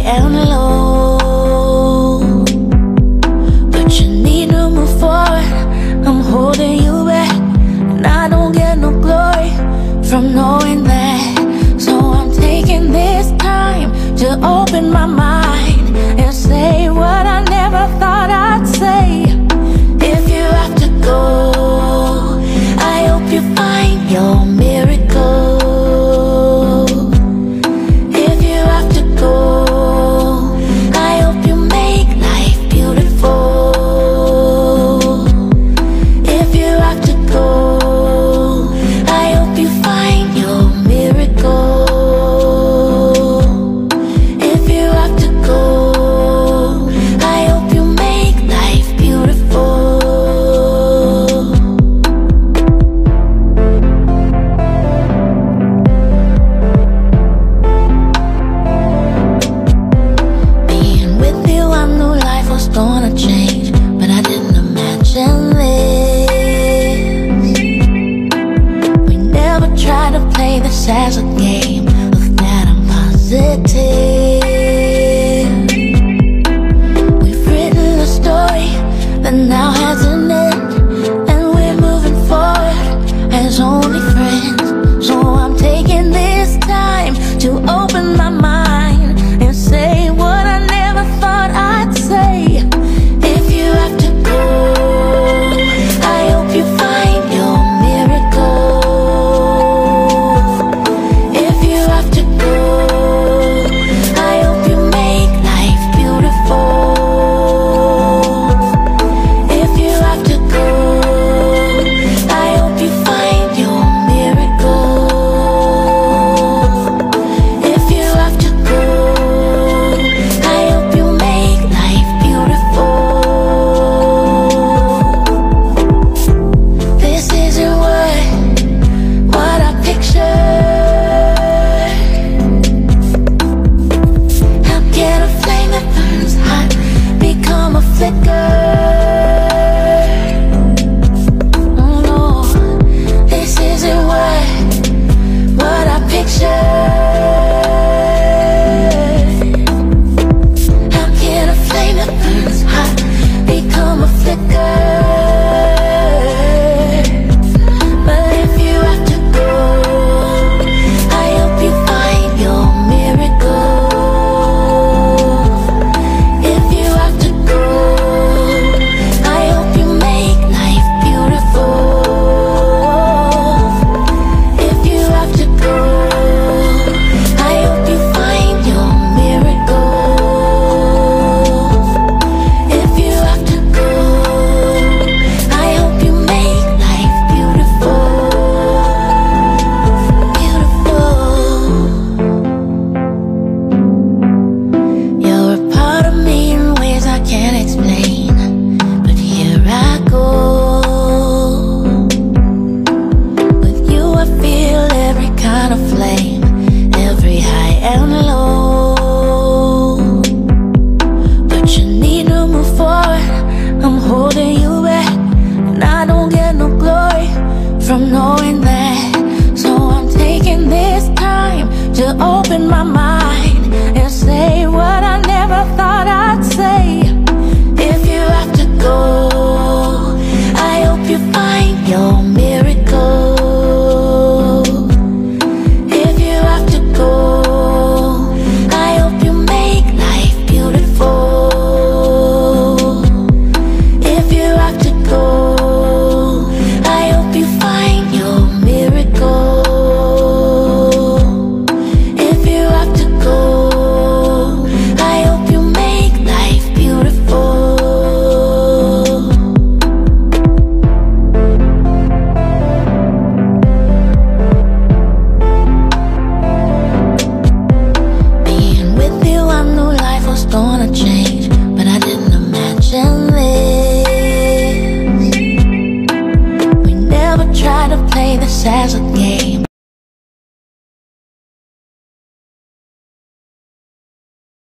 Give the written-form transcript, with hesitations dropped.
and low, but you need to move forward. I'm holding you back, and I don't get no glory from knowing that. So I'm taking this time to open my mind and say what I never thought I'd say. If you have to go, I hope you find your miracle. If you have to go, I hope you make life beautiful. If you have to go, I hope you find your miracle. If you have to go, I hope you make life beautiful. Being with you, I knew life was gonna change, but I didn't imagine this. We never tried to play this as a game. Of that I'm positive. We've written a story that now has an end, and we're moving forward as only friends. So I'm taking this time to open my mind and say what I never thought I'd say. If you have to go, I hope you find your miracle. If you have to go, I hope you make life beautiful. If you have to go, I hope you find your miracle. If you have to go, I hope you make life beautiful. This isn't what I pictured. How can a flame that burns hot become a flicker? Oh no, this isn't what I pictured. How can a flame that burns hot become a flicker? But if you have to go, I hope you find your miracle. If you have to go, I hope you make life beautiful. If you have to go, I hope you find your miracle. If you have to go, I hope you make life beautiful. Beautiful. You're a part of me in ways I can't explain, but here I go. With you I feel every kind of flame, every high and low, but you need to move forward. I'm holding you back, and I don't get no glory from knowing that. So I'm taking this time to open my mind and say what I never thought I'd say. If you have to go, I hope you find your miracle. If you have to go, I hope you make life beautiful. If you have to go, I hope you find your miracle. If you have to go, I hope you make life beautiful. Being with you, I knew life was gonna change, but I didn't imagine this. We never tried to play this as a game.